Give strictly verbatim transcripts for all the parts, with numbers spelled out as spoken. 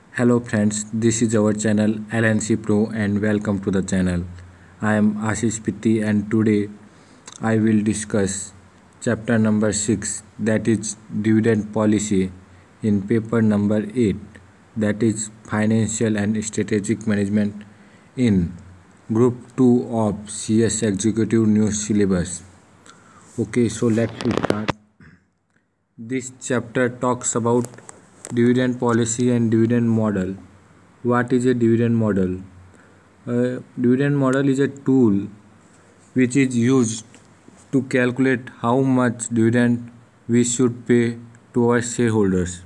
Hello friends, this is our channel L N C Pro and welcome to the channel. I am Ashish Pitti and today I will discuss chapter number six, that is dividend policy, in paper number eight, that is financial and strategic management, in group two of C S executive news syllabus. Okay, so let's start. This chapter talks about dividend policy and dividend model. What is a dividend model? A dividend model is a tool which is used to calculate how much dividend we should pay to our shareholders.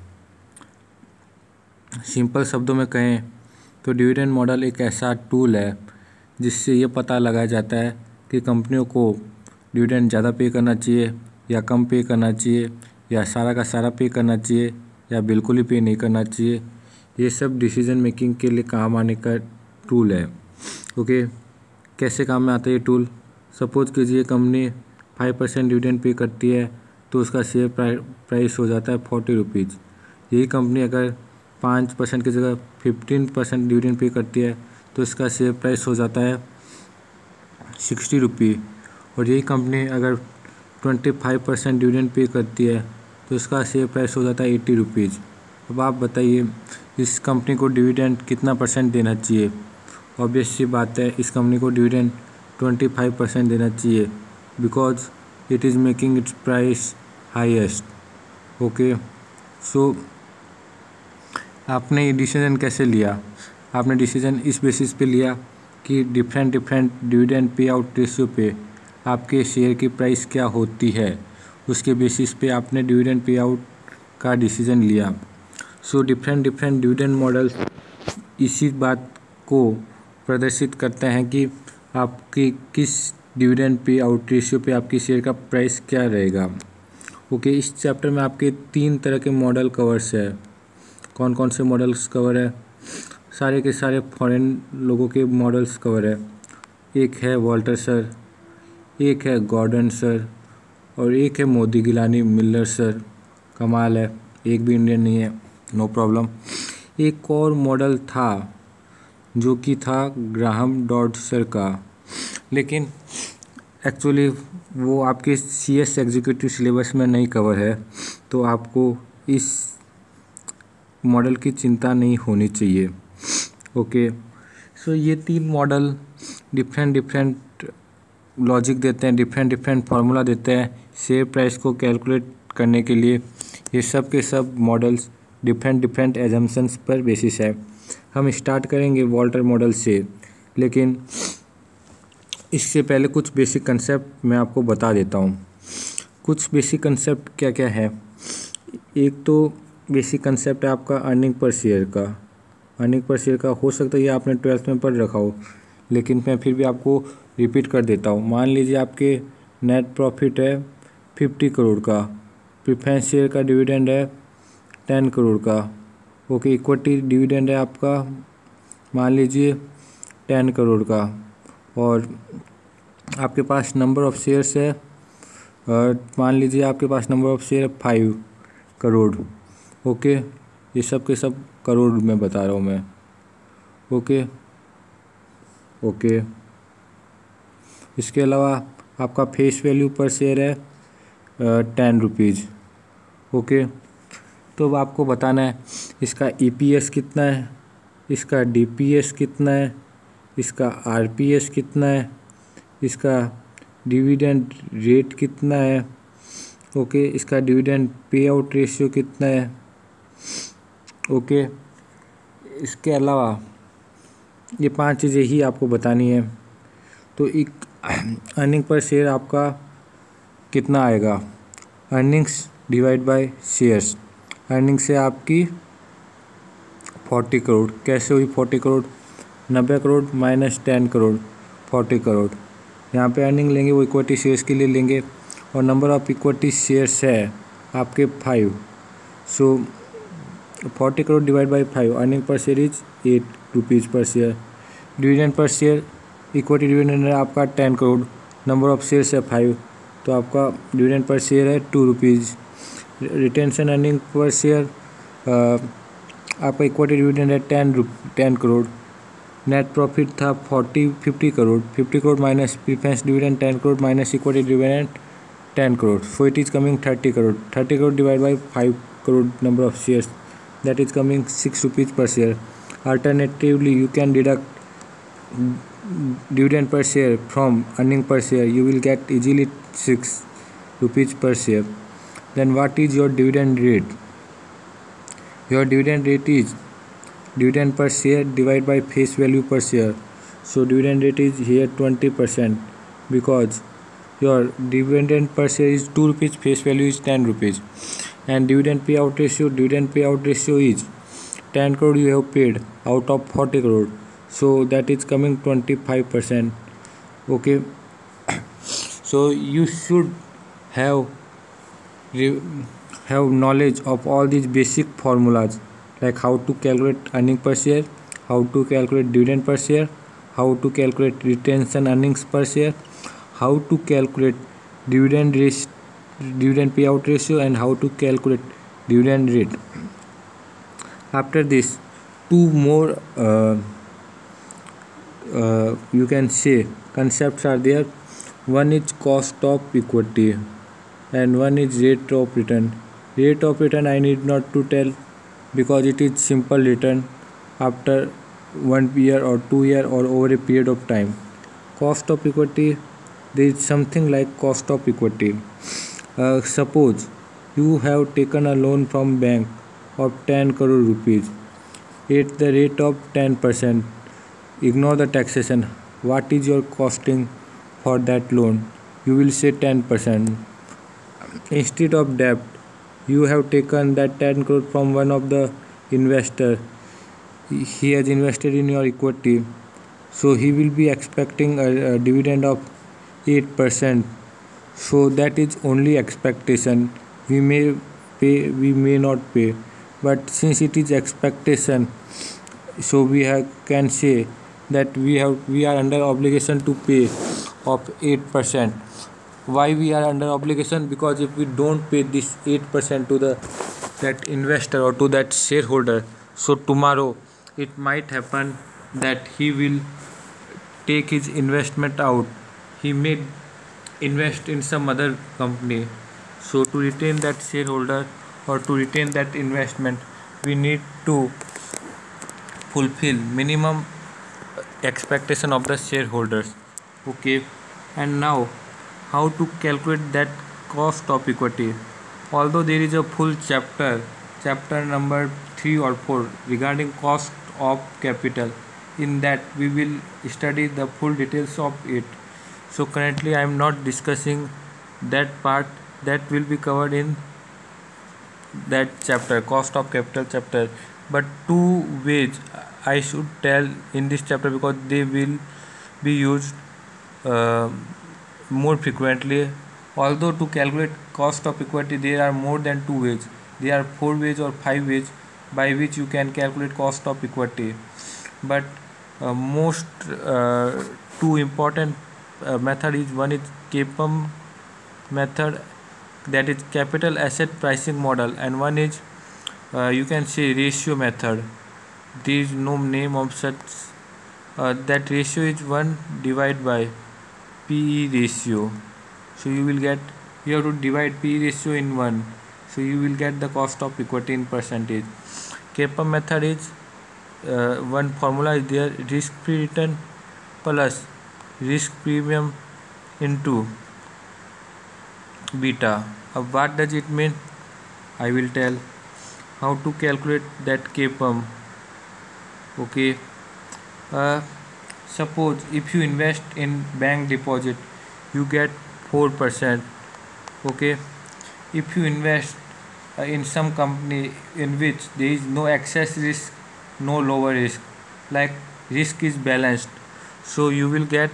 Simple शब्दों में कहें तो dividend model एक ऐसा tool है जिससे ये पता लगाया जाता है कि कंपनियों को डिविडेंड ज़्यादा पे करना चाहिए या कम पे करना चाहिए या सारा का सारा पे करना चाहिए या बिल्कुल ही पे नहीं करना चाहिए। ये सब डिसीजन मेकिंग के लिए काम आने का टूल है। ओके, कैसे काम में आता है ये टूल? सपोज कीजिए company five percent dividend pay करती है तो उसका शेयर प्राइस हो जाता है फोर्टी रुपीज़। यही कंपनी अगर पाँच परसेंट की जगह फिफ्टीन परसेंट डिविडेंड पे करती है तो इसका शेयर प्राइस हो जाता है सिक्सटी रुपी। और यही कंपनी अगर twenty five percent dividend pay करती है तो इसका शेयर प्राइस हो जाता है एट्टी रुपीज़। अब आप बताइए इस कंपनी को डिविडेंड कितना परसेंट देना चाहिए? ऑब्वियस सी बात है, इस कंपनी को डिविडेंड ट्वेंटी फाइव परसेंट देना चाहिए because it is making its price highest. Okay, so आपने ये डिसीजन कैसे लिया? आपने डिसीजन इस बेसिस पे लिया कि different different dividend pay out ratio पे आपके शेयर की प्राइस क्या होती है, उसके बेसिस पे आपने डिविडेंड पे आउट का डिसीजन लिया। So different different dividend models इसी बात को प्रदर्शित करते हैं कि आपकी किस डिविडेंड पे आउट रेशियो पे आपकी शेयर का प्राइस क्या रहेगा। ओके, इस चैप्टर में आपके तीन तरह के मॉडल कवर्स है। कौन कौन से मॉडल्स कवर है? सारे के सारे फॉरेन लोगों के मॉडल्स कवर है। एक है वॉल्टर सर, एक है गॉर्डन सर और एक है मोदी गिलानी मिलर सर। कमाल है, एक भी इंडियन नहीं है, नो प्रॉब्लम। एक और मॉडल था जो कि था ग्राहम डॉड सर का, लेकिन एक्चुअली वो आपके सी एस एग्जीक्यूटिव सिलेबस में नहीं कवर है, तो आपको इस मॉडल की चिंता नहीं होनी चाहिए। ओके, सो ये तीन मॉडल डिफरेंट डिफरेंट लॉजिक देते हैं, डिफरेंट डिफरेंट फार्मूला देते हैं शेयर प्राइस को कैलकुलेट करने के लिए। ये सब के सब मॉडल्स डिफरेंट डिफरेंट एजम्पशंस पर बेसिस है। हम स्टार्ट करेंगे वॉल्टर मॉडल से, लेकिन इससे पहले कुछ बेसिक कंसेप्ट मैं आपको बता देता हूँ। कुछ बेसिक कंसेप्ट क्या क्या है? एक तो बेसिक कंसेप्ट है आपका अर्निंग पर शेयर का। अर्निंग पर शेयर का हो सकता है ये आपने ट्वेल्थ में पढ़ रखा हो, लेकिन मैं फिर भी आपको रिपीट कर देता हूँ। मान लीजिए आपके नेट प्रॉफिट है फिफ्टी करोड़ का, प्रेफरेंस शेयर का डिविडेंड है टेन करोड़ का। ओके, इक्विटी डिविडेंड है आपका मान लीजिए टेन करोड़ का, और आपके पास नंबर ऑफ़ शेयर्स है और मान लीजिए आपके पास number of share five crore. Okay, ये सब के सब करोड़ में बता रहा हूँ मैं। ओके ओके इसके अलावा आपका फेस वैल्यू पर शेयर है टेन रुपीज़। ओके, तो अब आपको बताना है इसका ई पी एस कितना है, इसका डी पी एस कितना है, इसका आर पी एस कितना है, इसका डिविडेंड रेट कितना है। ओके, इसका डिविडेंड पे आउट रेशियो कितना है। ओके, इसके अलावा ये पांच चीज़ें ही आपको बतानी है। तो एक अर्निंग पर शेयर आपका कितना आएगा? Earnings divide by shares. Earning से आपकी फोर्टी करोड़। कैसे हुई फोर्टी करोड़? नब्बे crore minus ten crore, forty crore. यहाँ पे अर्निंग लेंगे वो इक्विटी शेयर्स के लिए लेंगे, और नंबर ऑफ इक्विटी शेयर्स है आपके five. So forty crore divide by five, earning per share is eight rupees per share. Dividend per share, equity dividend है आपका ten crore, number of shares है फाइव, तो आपका डिविडेंड पर शेयर है two rupees. Retention earning per share आपका equity dividend है ten ten crore, net profit था forty fifty crore, fifty crore minus preference dividend ten crore minus equity dividend ten crore, so it is coming thirty crore. thirty crore divided by five crore number of shares, that is coming six rupees per share. Alternatively, you can deduct dividend per share from earning per share. You will get easily six rupees per share. Then what is your dividend rate? Your dividend rate is dividend per share divided by face value per share. So dividend rate is here twenty percent, because your dividend per share is two rupees, face value is ten rupees, and dividend payout ratio dividend payout ratio is ten crore you have paid out of forty crore, so that is coming twenty-five percent. Okay, so you should have have knowledge of all these basic formulas, like how to calculate earning per share, how to calculate dividend per share, how to calculate retention earnings per share, how to calculate dividend ratio, dividend payout ratio, and how to calculate dividend rate. After this, two more uh, uh, you can say concepts are there. One is cost of equity and one is rate of return. Rate of return I need not to tell, because it is simple return after one year or two year or over a period of time. Cost of equity, there is something like cost of equity. Uh, suppose you have taken a loan from bank of ten crore rupees at the rate of ten percent. Ignore the taxation. What is your costing for that loan? You will say ten percent. Instead of debt, you have taken that ten crore from one of the investor. He has invested in your equity, so he will be expecting a, a dividend of eight percent. So that is only expectation. We may pay, we may not pay, but since it is expectation, so we have, can say that we have we are under obligation to pay of eight percent. Why we are under obligation? Because if we don't pay this eight percent to the that investor or to that shareholder, so tomorrow it might happen that he will take his investment out. He may invest in some other company. So to retain that shareholder or to retain that investment, we need to fulfill minimum expectation of the shareholders. Okay, and now how to calculate that cost of equity? Although there is a full chapter, chapter number three or four regarding cost of capital, in that we will study the full details of it. So currently I am not discussing that part. That will be covered in that chapter, cost of capital chapter. But two ways I should tell in this chapter, because they will be used uh, more frequently. Although to calculate cost of equity there are more than two ways, there are four ways or five ways by which you can calculate cost of equity. But uh, most uh, two important uh, method is, one is K P A M method, that is capital asset pricing model, and one is uh, you can say ratio method. There is no name of such. Uh, that ratio is one divided by P E ratio. So you will get, you have to divide P E ratio in one, so you will get the cost of equity in percentage. K P A M method is uh, one formula is there, risk free return plus risk premium into beta. Uh, what does it mean? I will tell. How to calculate that K P A M. Okay, uh, suppose if you invest in bank deposit, you get four percent. Okay, if you invest uh, in some company in which there is no excess risk, no lower risk, like risk is balanced, so you will get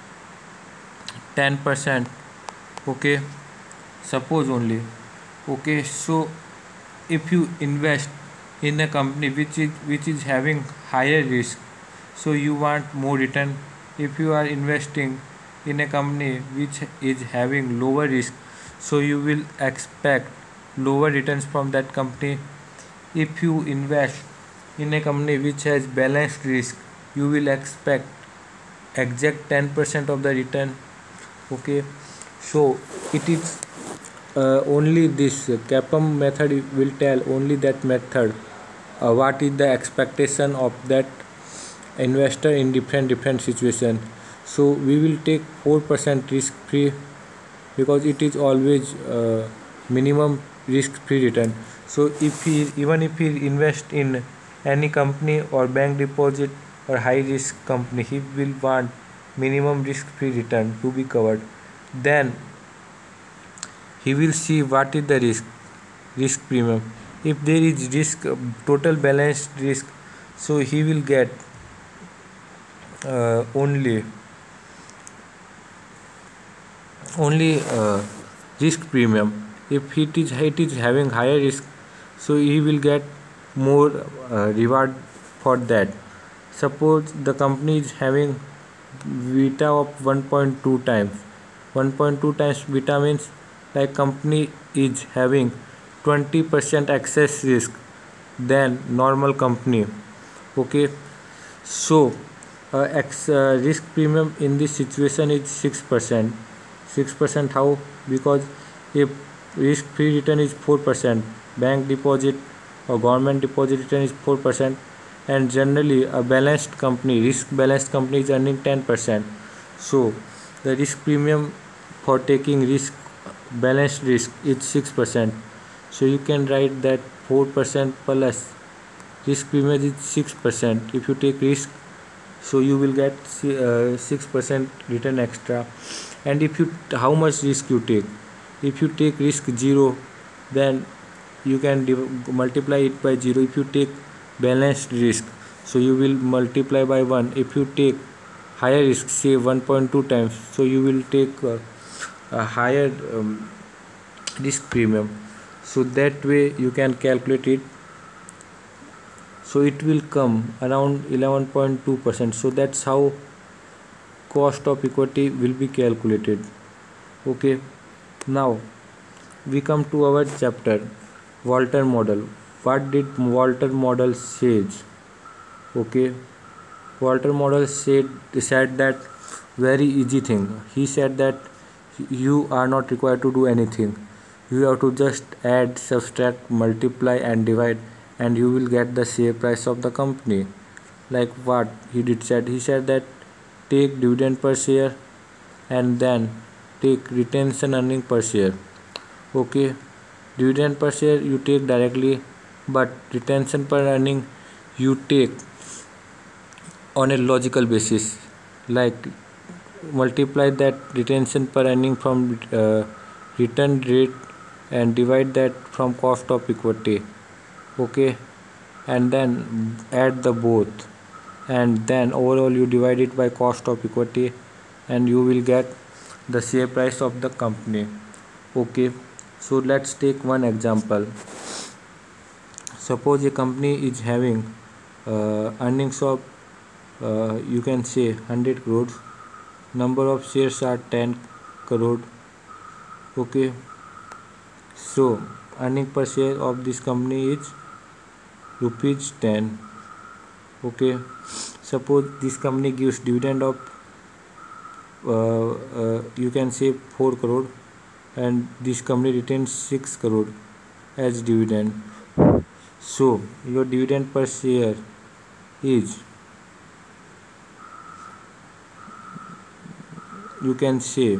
ten percent. Okay, suppose only. Okay, so if you invest in a company which is which is having higher risk, so you want more return. If you are investing in a company which is having lower risk, so you will expect lower returns from that company. If you invest In a company which has balanced risk, you will expect exact ten percent of the return. Okay, so it is uh, only this uh, CAPM method will tell only that method uh, what is the expectation of that investor in different different situation. So we will take four percent risk free because it is always uh, minimum risk free return. So if he even if he invest in any company or bank deposit or high risk company, he will want minimum risk free return to be covered. Then he will see what is the risk risk premium. If there is risk uh, total balanced risk, so he will get uh, only only uh, risk premium. If it is it is having higher risk, so he will get more uh, reward for that. Suppose the company is having beta of one point two times. one point two times beta means like company is having twenty percent excess risk than normal company. Okay, so uh, ex, uh, risk premium in this situation is six percent. six percent how? Because if risk free return is four percent, bank deposit or government deposit return is four percent, and generally a balanced company, risk balanced company is earning ten percent. So the risk premium for taking risk balanced risk is six percent. So you can write that four percent plus risk premium is six percent. If you take risk, so you will get uh, six percent return extra. And if you how much risk you take, if you take risk zero, then you can div- multiply it by zero. If you take balanced risk, so you will multiply by one. If you take higher risk, say one point two times, so you will take uh, a higher um, risk premium. So that way you can calculate it. So it will come around eleven point two percent. So that's how cost of equity will be calculated. Okay, now we come to our chapter Walter model. What did Walter model says? Okay, Walter model said said that very easy thing. He said that you are not required to do anything. You have to just add, subtract, multiply and divide, and you will get the share price of the company. Like what he did said, he said that take dividend per share and then take retention earning per share. Okay, dividend per share you take directly, but retention per earning you take on a logical basis. Like multiply that retention per earning from uh, return rate and divide that from cost of equity. Okay, and then add the both, and then overall you divide it by cost of equity, and you will get the share price of the company. Okay, so let's take one example. Suppose a company is having uh, earnings of uh, you can say one hundred crores, number of shares are ten crore. Okay, so earning per share of this company is rupees ten. Okay, suppose this company gives dividend of uh, uh, you can say four crore, and this company retains six crore as dividend. So your dividend per share is, you can say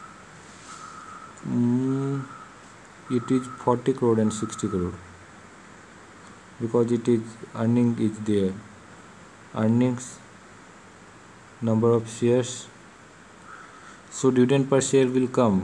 mm, it is forty crore and sixty crore, because it is earning is there, earnings, number of shares. So dividend per share will come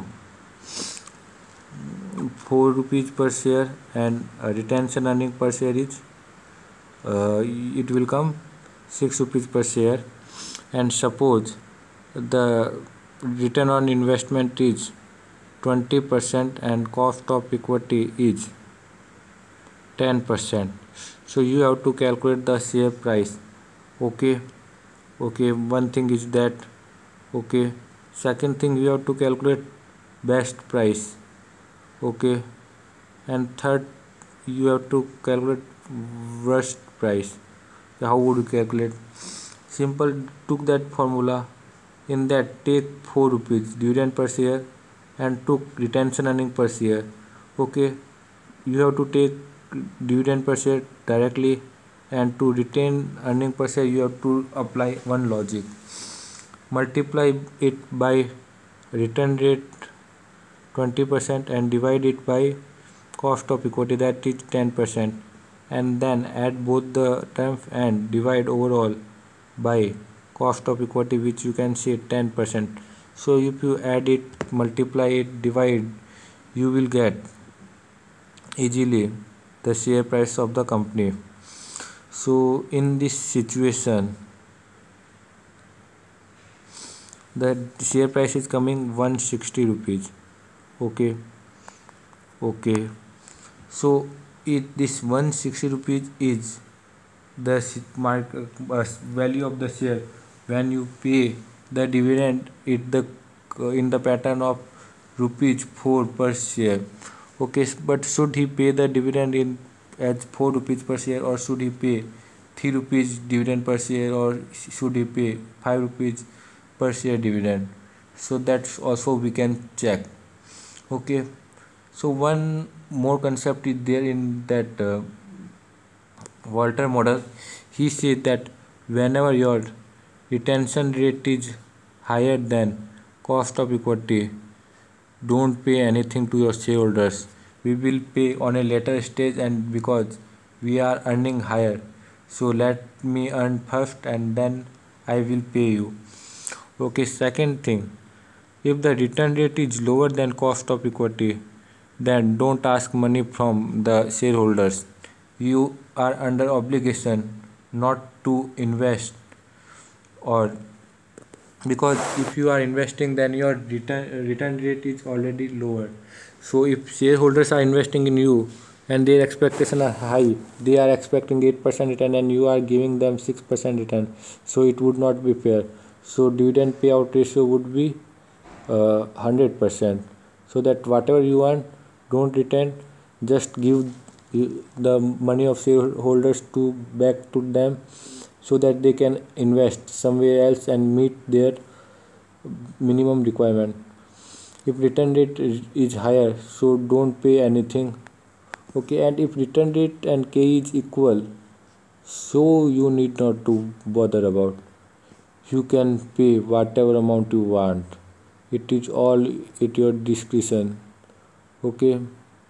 four rupees per share, and uh, retention earning per share is uh, it will come six rupees per share. And suppose the return on investment is twenty percent and cost of equity is ten percent. So you have to calculate the share price. Okay, okay, one thing is that. Okay, second thing you have to calculate best price. Okay, and third you have to calculate worst price. So how would you calculate? Simple, took that formula. In that, take four rupees dividend per share and took retention earning per share. Okay, you have to take dividend per share directly, and to retain earning per share you have to apply one logic. Multiply it by return rate twenty percent and divide it by cost of equity, that is ten percent, and then add both the terms and divide overall by cost of equity, which you can say ten percent. So if you add it, multiply it, divide, you will get easily the share price of the company. So in this situation, the share price is coming one hundred sixty rupees. Okay, okay. So it this one hundred sixty rupees is the market uh, value of the share when you pay the dividend it the uh, in the pattern of rupees four per share. Okay, but should he pay the dividend in as four rupees per share, or should he pay three rupees dividend per share, or should he pay five rupees per share dividend? So that's also we can check. Okay, so one more concept is there in that uh, Walter model. He said that whenever your retention rate is higher than cost of equity, don't pay anything to your shareholders. We will pay on a later stage, and because we are earning higher, so let me earn first and then I will pay you. Okay, second thing, if the return rate is lower than cost of equity, then don't ask money from the shareholders. You are under obligation not to invest, or because if you are investing, then your return return rate is already lower. So if shareholders are investing in you and their expectations are high, they are expecting eight percent return and you are giving them six percent return, so it would not be fair. So dividend payout ratio would be uh, one hundred percent, so that whatever you earn, don't return, just give the money of shareholders to back to them, so that they can invest somewhere else and meet their minimum requirement. If return rate is higher, so don't pay anything. Okay, and if return rate and K is equal, so you need not to bother about. You can pay whatever amount you want. It is all at your discretion. Okay.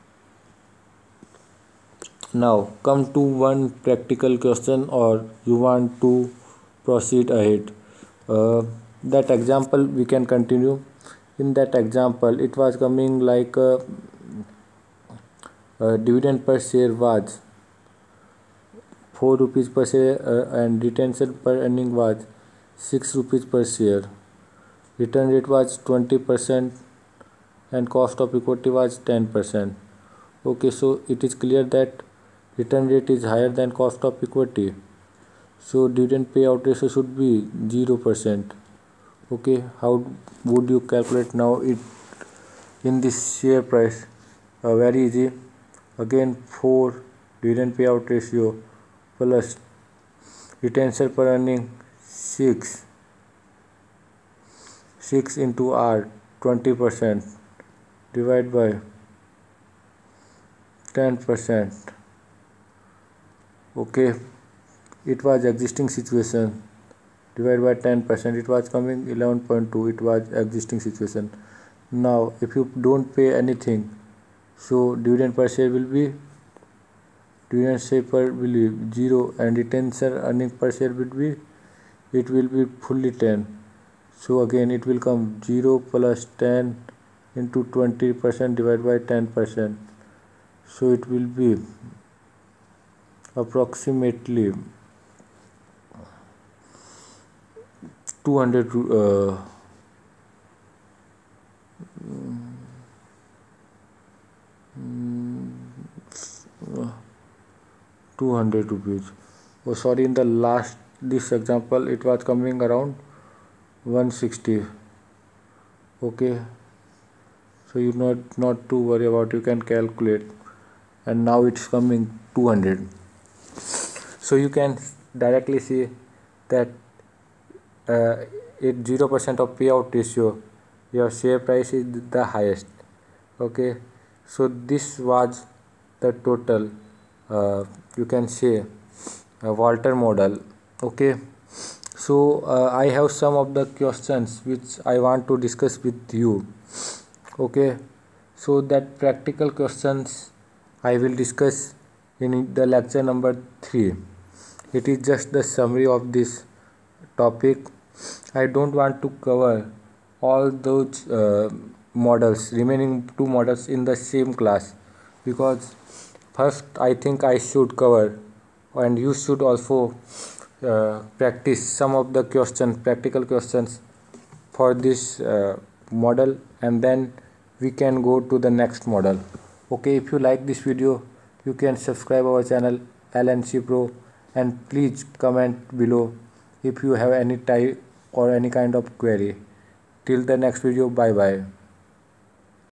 Now come to one practical question, or you want to proceed ahead. Uh, that example we can continue. In that example, it was coming like a, a dividend per share was four rupees per share, uh, and retention per earning was six rupees per share. Return rate was twenty percent and cost of equity was ten percent. Okay, so it is clear that return rate is higher than cost of equity, so dividend payout ratio should be zero percent. Okay, how would you calculate now it in this share price? Uh, very easy. Again, four dividend payout ratio plus retention per earning six, six into R, twenty percent, divide by ten percent. Okay, it was existing situation, divided by ten percent, it was coming eleven point two, it was existing situation. Now if you don't pay anything, so dividend per share will be dividend share per will be zero, and retention earning per share will be, it will be fully ten. So again it will come zero plus ten into twenty percent divided by ten percent. So it will be approximately two hundred uh, two hundred rupees. Oh sorry, in the last this example it was coming around one hundred sixty. Okay, so you not not to worry about, you can calculate, and now it's coming two hundred. So you can directly see that uh, at zero percent of payout ratio your share price is the highest. Okay, so this was the total uh, you can say uh, Walter model. Okay, so uh, I have some of the questions which I want to discuss with you. Okay, so that practical questions I will discuss in the lecture number three. It is just the summary of this topic. I don't want to cover all those uh, models, remaining two models in the same class, because first I think I should cover, and you should also uh, practice some of the questions, practical questions for this uh, model, and then we can go to the next model. Okay, if you like this video, you can subscribe our channel L N C Pro, and please comment below if you have any type or any kind of query. Till the next video, bye bye.